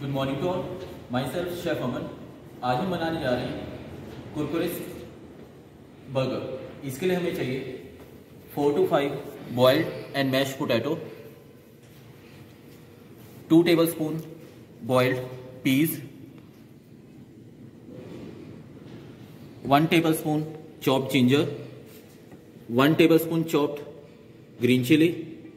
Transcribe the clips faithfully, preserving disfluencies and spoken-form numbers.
Good morning to all. Myself chef Aman. आज हम बनाने जा रहे हैं कुरकुरे बर्गर। इसके लिए हमें चाहिए four to five boiled and mash potato, two tablespoon boiled peas, one tablespoon chopped ginger, one tablespoon chopped green chilli,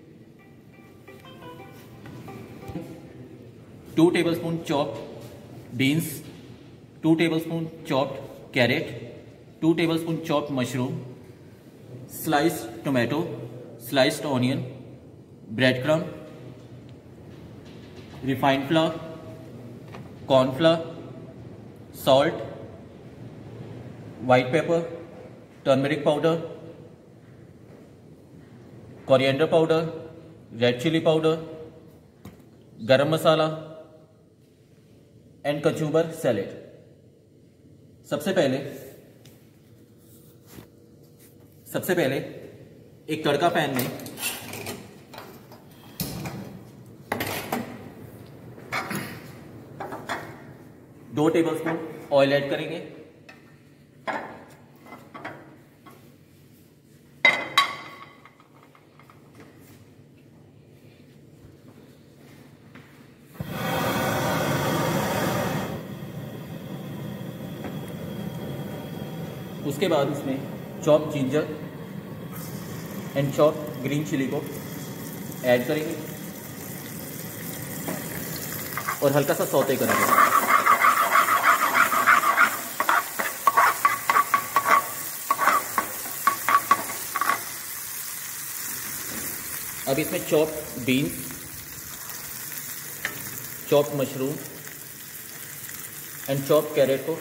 two tablespoon chopped beans, two tablespoon chopped carrot, two tablespoon chopped mushroom, sliced tomato, sliced onion, bread crumb, refined flour, cornflour, salt, white pepper, turmeric powder, coriander powder, red chilli powder, garam masala and कचूबर salad. सबसे पहले सबसे पहले एक तड़का pan में दो tablespoon oil add करेंगे। उसके बाद उसमें chop ginger and chop green chilli को ऐड करेंगे और हल्का सा सौते करेंगे। अब इसमें chop beans, chop mushroom and chop carrot को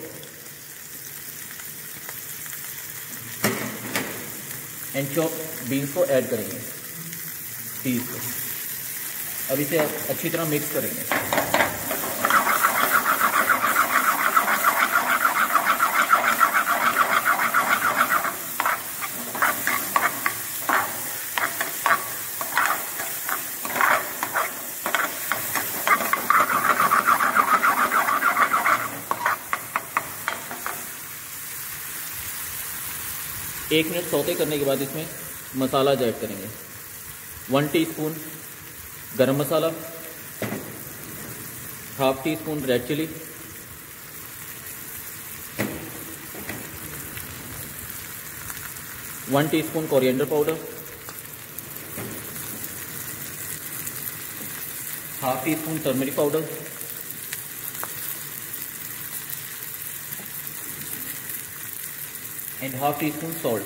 एंड चॉप बीन्स को ऐड करेंगे, पीस को। अब इसे अच्छी तरह मिक्स करेंगे। एक मिनट सौते करने के बाद इसमें मसाला ऐड करेंगे। One teaspoon garam masala, half teaspoon red chilli, one teaspoon coriander powder, half teaspoon turmeric powder, and half teaspoon salt.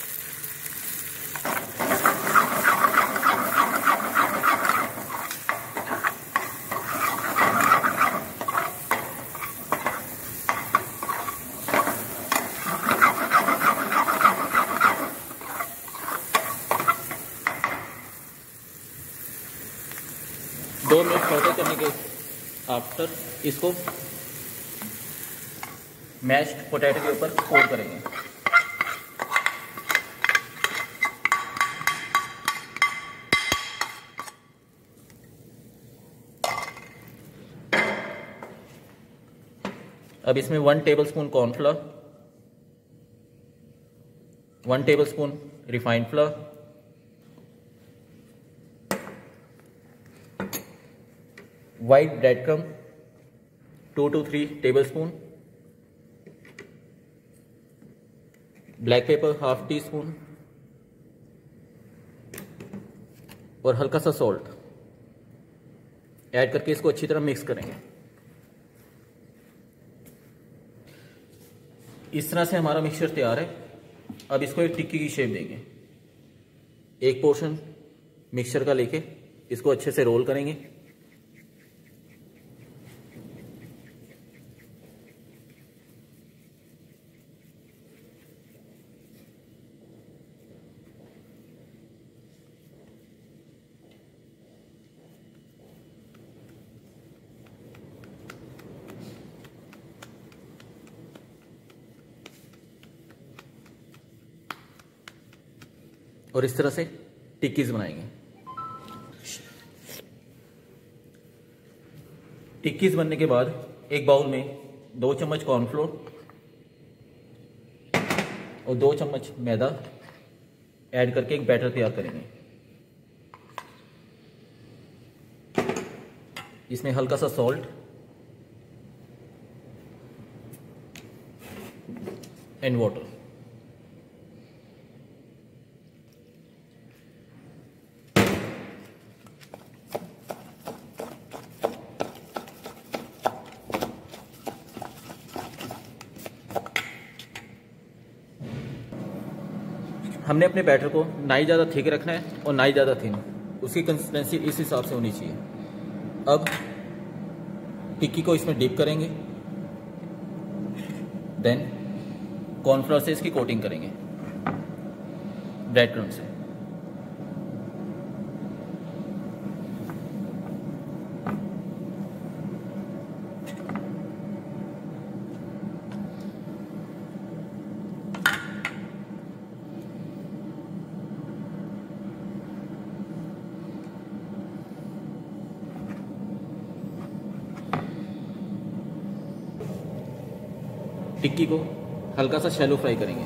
दो मिनट सौते करने के आफ्टर इसको मैश्ड पोटैटो के ऊपर पोर करेंगे। अब इसमें one tablespoon cornflour, one tablespoon refined flour, white bread crumb two to three tablespoon, black pepper half teaspoon और हल्का सा सॉल्ट ऐड करके इसको अच्छी तरह मिक्स करेंगे। इस तरह से हमारा मिक्सचर तैयार है। अब इसको एक टिक्की की शेप देंगे। एक पोर्शन मिक्सचर का लेके इसको अच्छे से रोल करेंगे। और इस तरह से टिक्कीज बनाएंगे। टिक्कीज बनने के बाद एक बाउल में दो चम्मच कॉर्नफ्लोर और दो चम्मच मैदा ऐड करके एक बैटर तैयार करेंगे। इसमें हल्का सा सॉल्ट एंड वाटर। हमने अपने बैटर को ना ही ज़्यादा थिक रखना है और ना ही ज़्यादा थिन, उसकी कंसिस्टेंसी इस हिसाब से होनी चाहिए। अब टिक्की को इसमें डिप करेंगे, देन कॉर्नफ्लोर से इसकी कोटिंग करेंगे ब्रेड क्रम्ब से। टिक्की को हल्का सा शैलो फ्राई करेंगे।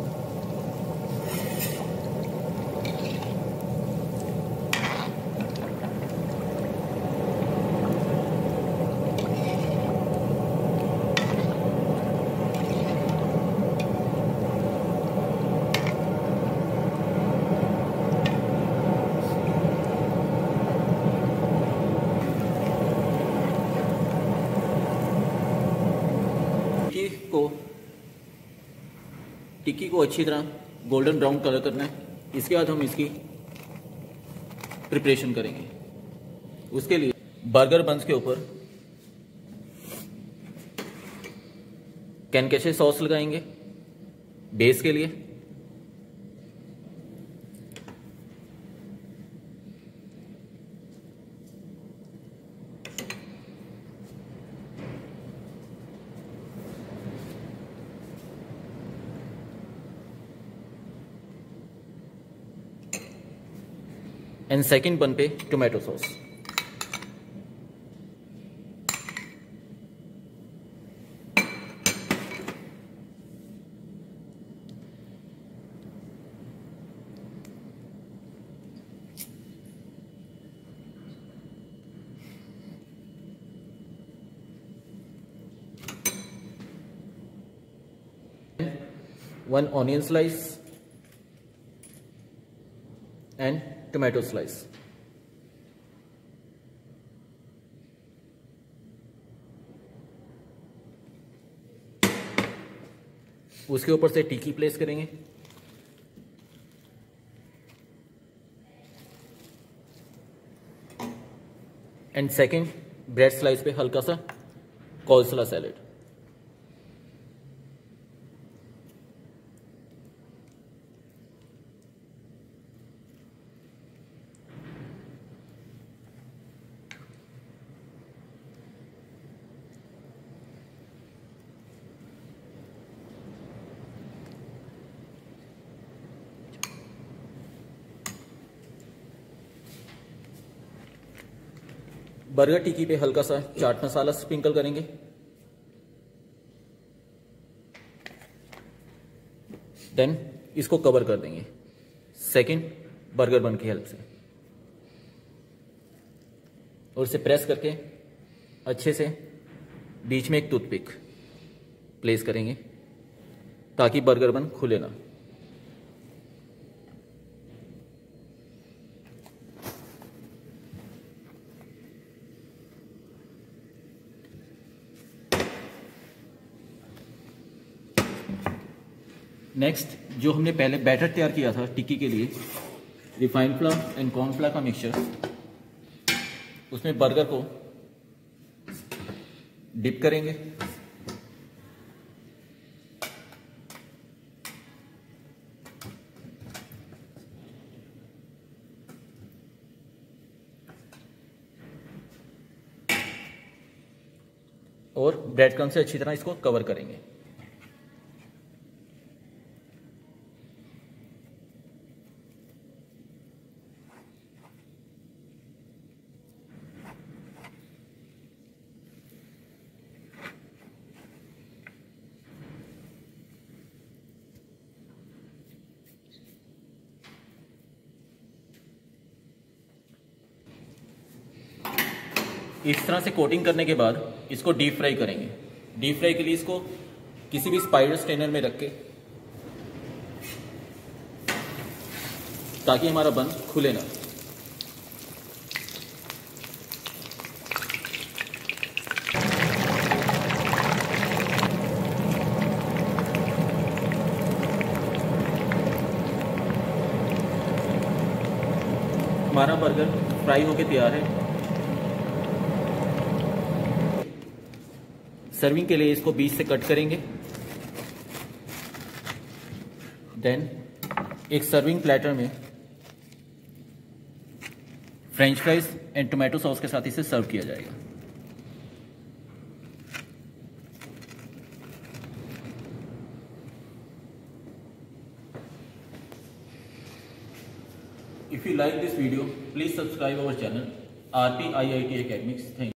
को टिक्की को अच्छी तरह गोल्डन ब्राउन कलर करना है। इसके बाद हम इसकी प्रिपरेशन करेंगे। उसके लिए बर्गर बंस के ऊपर कैनकेशे सॉस लगाएंगे बेस के लिए। एंड सेकंड बन पे tomato sauce. One onion slice and tomato slice. उसके ऊपर से टिक्की प्लेस करेंगे। एंड सेकंड ब्रेड स्लाइस पे हल्का सा कोलस्ला सैलेड। बर्गर टिक्की पे हल्का सा चाट मसाला स्प्रिंकल करेंगे। देन इसको कवर कर देंगे सेकंड बर्गर बन की हेल्प से, और इसे प्रेस करके अच्छे से बीच में एक टूथपिक प्लेस करेंगे ताकि बर्गर बन खुले ना। नेक्स्ट जो हमने पहले बैटर तैयार किया था टिक्की के लिए, रिफाइंड फ्लावर एंड कॉर्नफ्लावर का मिक्सचर, उसमें बर्गर को डिप करेंगे। और ब्रेड क्रम्ब से अच्छी तरह इसको कवर करेंगे। इस तरह से कोटिंग करने के बाद इसको डीप फ्राई करेंगे। डीप फ्राई के लिए इसको किसी भी स्पाइडर स्ट्रेनर में रख के, ताकि हमारा बन खुले ना। हमारा बर्गर फ्राई होके तैयार है। सर्विंग के लिए इसको बीच से कट करेंगे। देन एक सर्विंग प्लेटर में French fries and tomato sauce के साथ इसे सर्व किया जाएगा। If you like this video, please subscribe our channel R P I I T Academics. Thank you.